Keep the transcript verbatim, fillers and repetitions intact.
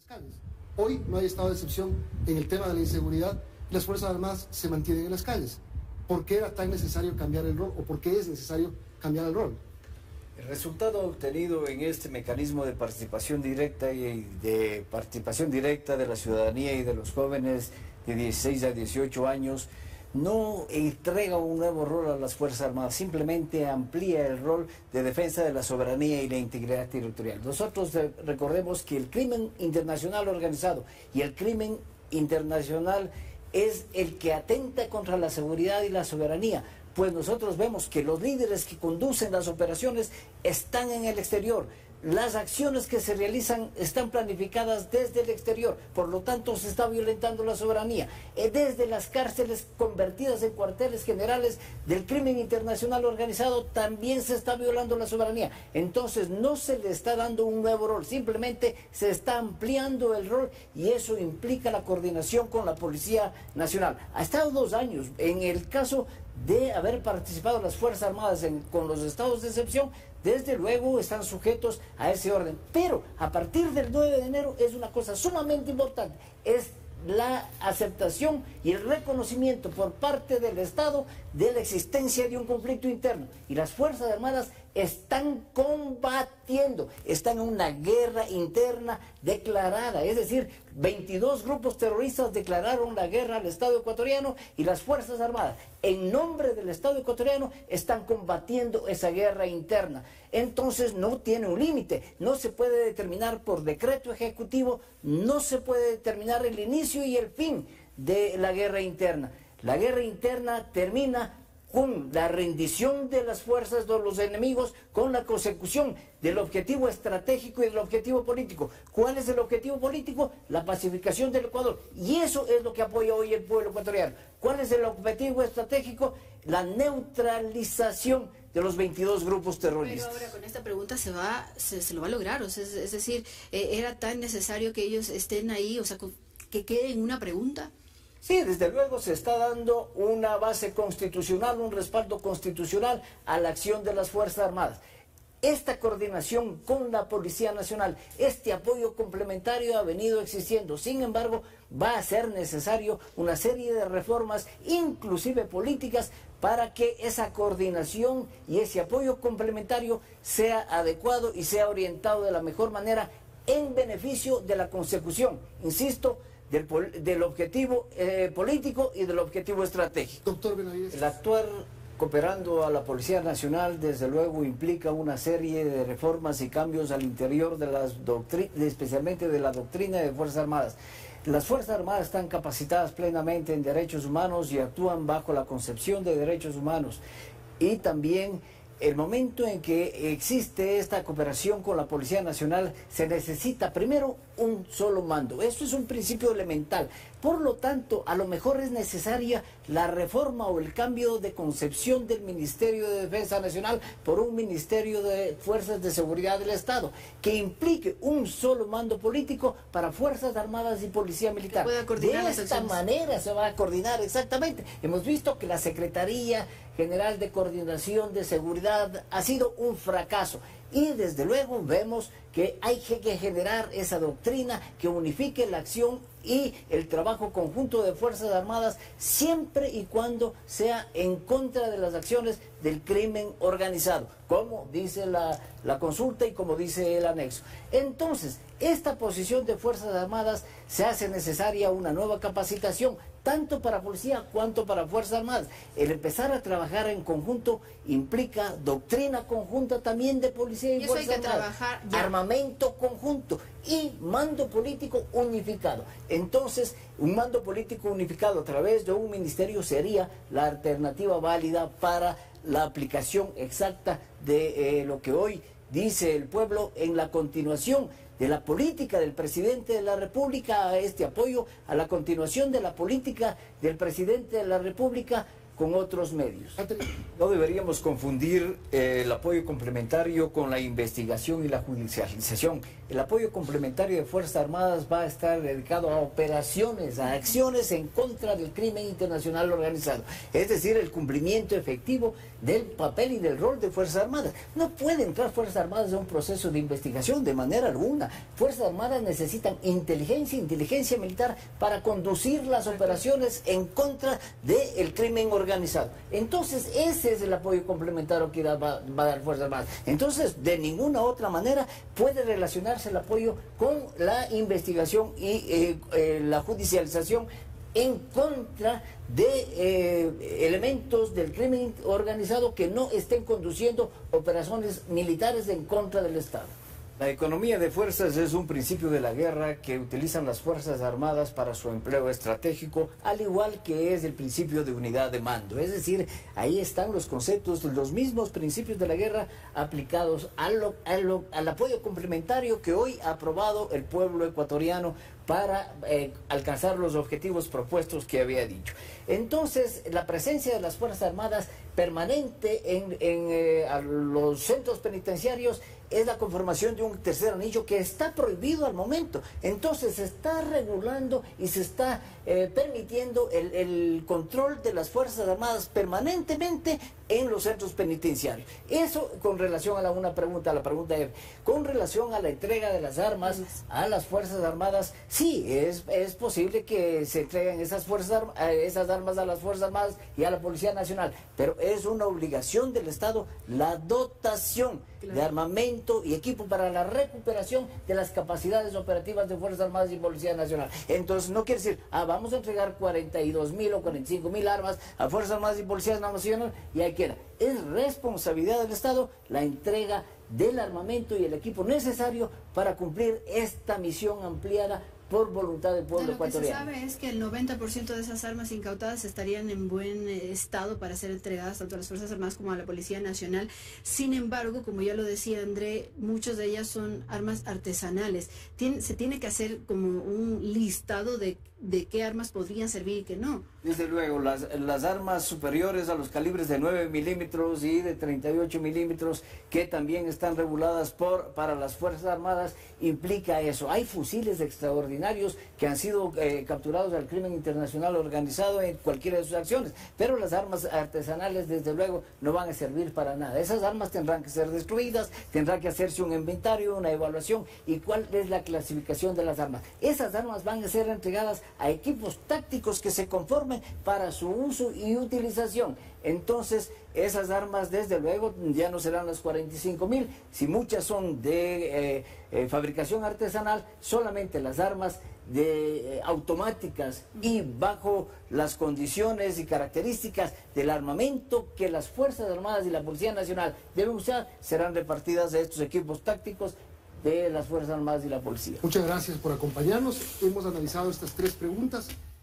calles. Hoy no hay estado de excepción en el tema de la inseguridad. Las Fuerzas Armadas se mantienen en las calles. ¿Por qué era tan necesario cambiar el rol o por qué es necesario cambiar el rol? El resultado obtenido en este mecanismo de participación directa y de participación directa de la ciudadanía y de los jóvenes de dieciséis a dieciocho años no entrega un nuevo rol a las Fuerzas Armadas, simplemente amplía el rol de defensa de la soberanía y la integridad territorial. Nosotros eh, recordemos que el crimen internacional organizado y el crimen internacional es el que atenta contra la seguridad y la soberanía, pues nosotros vemos que los líderes que conducen las operaciones están en el exterior. Las acciones que se realizan están planificadas desde el exterior, por lo tanto se está violentando la soberanía. Desde las cárceles convertidas en cuarteles generales del crimen internacional organizado también se está violando la soberanía. Entonces no se le está dando un nuevo rol, simplemente se está ampliando el rol y eso implica la coordinación con la Policía Nacional. Ha estado dos años, en el caso de haber participado las Fuerzas Armadas en, con los estados de excepción, desde luego están sujetos a ese orden. Pero a partir del nueve de enero es una cosa sumamente importante, es la aceptación y el reconocimiento por parte del Estado de la existencia de un conflicto interno. Y las Fuerzas Armadas están combatiendo, están en una guerra interna declarada, es decir, veintidós grupos terroristas declararon la guerra al Estado ecuatoriano y las Fuerzas Armadas, en nombre del Estado ecuatoriano, están combatiendo esa guerra interna. Entonces no tiene un límite, no se puede determinar por decreto ejecutivo, no se puede determinar el inicio y el fin de la guerra interna. La guerra interna termina con la rendición de las fuerzas de los enemigos, con la consecución del objetivo estratégico y del objetivo político. ¿Cuál es el objetivo político? La pacificación del Ecuador. Y eso es lo que apoya hoy el pueblo ecuatoriano. ¿Cuál es el objetivo estratégico? La neutralización de los veintidós grupos terroristas. Pero ahora con esta pregunta se va, se, se lo va a lograr, o sea, es, es decir, eh, era tan necesario que ellos estén ahí, o sea, que quede en una pregunta. Sí, desde luego se está dando una base constitucional, un respaldo constitucional a la acción de las Fuerzas Armadas. Esta coordinación con la Policía Nacional, este apoyo complementario ha venido existiendo. Sin embargo, va a ser necesario una serie de reformas, inclusive políticas, para que esa coordinación y ese apoyo complementario sea adecuado y sea orientado de la mejor manera en beneficio de la consecución, insisto, Del, del objetivo eh, político y del objetivo estratégico. Doctor Benavides. El actuar cooperando a la Policía Nacional desde luego implica una serie de reformas y cambios al interior de las doctrinas, especialmente de la doctrina de Fuerzas Armadas. Las Fuerzas Armadas están capacitadas plenamente en derechos humanos y actúan bajo la concepción de derechos humanos. Y también el momento en que existe esta cooperación con la Policía Nacional, se necesita primero un solo mando. Esto es un principio elemental. Por lo tanto, a lo mejor es necesaria la reforma o el cambio de concepción del Ministerio de Defensa Nacional por un Ministerio de Fuerzas de Seguridad del Estado, que implique un solo mando político para Fuerzas Armadas y Policía Militar. Que pueda coordinar de esta manera se va a coordinar, exactamente. Hemos visto que la Secretaría General de Coordinación de Seguridad ha sido un fracaso. Y desde luego vemos que hay que generar esa doctrina que unifique la acción y el trabajo conjunto de Fuerzas Armadas siempre y cuando sea en contra de las acciones del crimen organizado, como dice la, la consulta y como dice el anexo. Entonces, esta posición de Fuerzas Armadas se hace necesaria una nueva capacitación, tanto para policía cuanto para Fuerzas Armadas. El empezar a trabajar en conjunto implica doctrina conjunta también de policía y, y Fuerzas eso hay que Armadas, trabajar ya. Armamento conjunto y mando político unificado. Entonces, un mando político unificado a través de un ministerio sería la alternativa válida para la aplicación exacta de eh, lo que hoy dice el pueblo en la continuación de la política del presidente de la República, a este apoyo a la continuación de la política del presidente de la República con otros medios. No deberíamos confundir eh, el apoyo complementario con la investigación y la judicialización. El apoyo complementario de Fuerzas Armadas va a estar dedicado a operaciones, a acciones en contra del crimen internacional organizado. Es decir, el cumplimiento efectivo del papel y del rol de Fuerzas Armadas. No puede entrar Fuerzas Armadas en un proceso de investigación de manera alguna. Fuerzas Armadas necesitan inteligencia, inteligencia militar para conducir las operaciones en contra del crimen organizado. Organizado. Entonces, ese es el apoyo complementario que va, va a dar Fuerzas Armadas. Entonces, de ninguna otra manera puede relacionarse el apoyo con la investigación y eh, eh, la judicialización en contra de eh, elementos del crimen organizado que no estén conduciendo operaciones militares en contra del Estado. La economía de fuerzas es un principio de la guerra que utilizan las Fuerzas Armadas para su empleo estratégico, al igual que es el principio de unidad de mando. Es decir, ahí están los conceptos, los mismos principios de la guerra aplicados a lo, a lo, al apoyo complementario que hoy ha aprobado el pueblo ecuatoriano para eh, alcanzar los objetivos propuestos que había dicho. Entonces, la presencia de las Fuerzas Armadas permanente en, en eh, a los centros penitenciarios es la conformación de un tercer anillo que está prohibido al momento. Entonces se está regulando y se está eh, permitiendo el, el control de las Fuerzas Armadas permanentemente en los centros penitenciarios. Eso con relación a la, una pregunta, a la pregunta de, con relación a la entrega de las armas a las Fuerzas Armadas, sí, es, es posible que se entreguen esas, fuerzas, esas armas a las Fuerzas Armadas y a la Policía Nacional, pero es una obligación del Estado la dotación claro. de armamento y equipo para la recuperación de las capacidades operativas de Fuerzas Armadas y Policía Nacional. Entonces no quiere decir, ah, vamos a entregar cuarenta y dos mil o cuarenta y cinco mil armas a Fuerzas Armadas y Policía Nacional y hay que es responsabilidad del Estado la entrega del armamento y el equipo necesario para cumplir esta misión ampliada por voluntad del pueblo ecuatoriano. Lo que se sabe es que el noventa por ciento de esas armas incautadas estarían en buen estado para ser entregadas tanto a las Fuerzas Armadas como a la Policía Nacional. Sin embargo, como ya lo decía André, muchas de ellas son armas artesanales. Tien, se tiene que hacer como un listado de, de qué armas podrían servir y qué no. Desde luego, las, las armas superiores a los calibres de nueve milímetros y de treinta y ocho milímetros, que también están reguladas por, para las Fuerzas Armadas, implica eso. Hay fusiles extraordinarios que han sido eh, capturados al crimen internacional organizado en cualquiera de sus acciones, pero las armas artesanales desde luego no van a servir para nada. Esas armas tendrán que ser destruidas, tendrá que hacerse un inventario, una evaluación y cuál es la clasificación de las armas. Esas armas van a ser entregadas a equipos tácticos que se conformen para su uso y utilización. Entonces, esas armas, desde luego, ya no serán las cuarenta y cinco mil. Si muchas son de eh, eh, fabricación artesanal, solamente las armas de, eh, automáticas y bajo las condiciones y características del armamento que las Fuerzas Armadas y la Policía Nacional deben usar, serán repartidas a estos equipos tácticos de las Fuerzas Armadas y la Policía. Muchas gracias por acompañarnos. Hemos analizado estas tres preguntas.